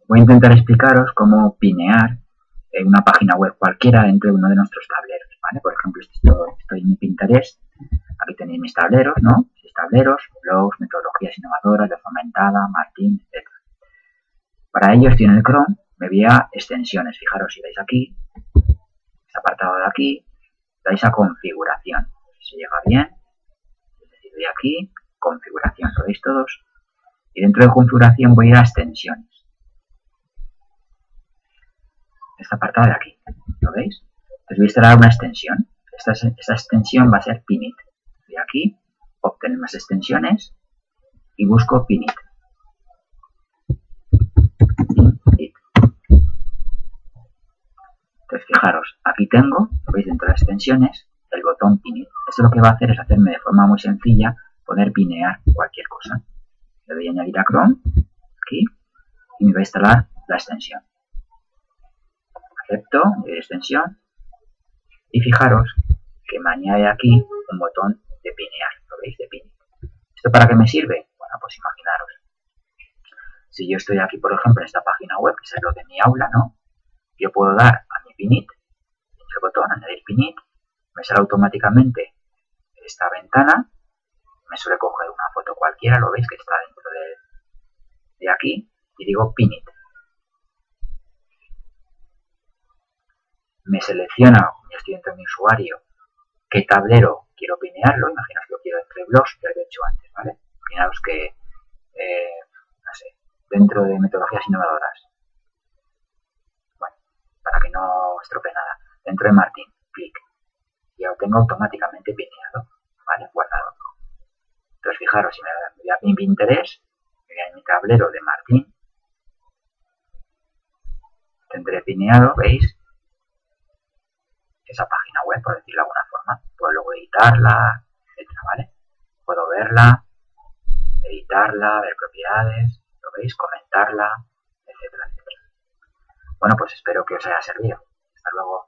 Voy a intentar explicaros cómo pinear en una página web cualquiera dentro de uno de nuestros tableros, ¿vale? Por ejemplo, estoy en mi Pinterest, aquí tenéis mis tableros, ¿no? 6 tableros, blogs, metodologías innovadoras, de Fomentada, Martín, etc. Para ello estoy en el Chrome, me voy a extensiones. Fijaros, si dais aquí, este apartado de aquí, dais a configuración. Si llega bien, es decir, doy aquí, configuración, lo veis todos. Y dentro de configuración voy a ir a extensiones. Este apartado de aquí, ¿lo veis? Entonces voy a instalar una extensión. Esta extensión va a ser Pinit. Voy aquí, obtener más extensiones y busco Pinit. Entonces fijaros, aquí tengo, lo veis dentro de las extensiones, el botón Pinit. Esto lo que va a hacer es hacerme de forma muy sencilla poder pinear cualquier cosa. Le voy a añadir a Chrome, aquí, y me va a instalar la extensión. Acepto, extensión, y fijaros que me añade aquí un botón de pinear, ¿lo veis? De Pinit. ¿Esto para qué me sirve? Bueno, pues imaginaros. Si yo estoy aquí, por ejemplo, en esta página web, que es lo de mi aula, ¿no? Yo puedo dar a mi Pinit, el botón, añadir Pinit, me sale automáticamente esta ventana, me suele coger una foto cualquiera, lo veis que está dentro de aquí, y digo Pinit. Me selecciona, yo estoy dentro de mi usuario, qué tablero quiero pinearlo, imaginaos que lo quiero entre blogs, ya lo he hecho antes, ¿vale? Imaginaos que, no sé, dentro de metodologías innovadoras, bueno, para que no estropee nada, dentro de Martín, clic, y ya lo tengo automáticamente pineado, ¿vale? Guardado. Entonces fijaros, si me voy a mi Pinterest, me voy a mi tablero de Martín, tendré pineado, ¿veis? Esa página web, por decirlo de alguna forma. Puedo luego editarla, etcétera, ¿vale? Puedo verla, editarla, ver propiedades, ¿lo veis? Comentarla, etcétera, etcétera. Bueno, pues espero que os haya servido. Hasta luego.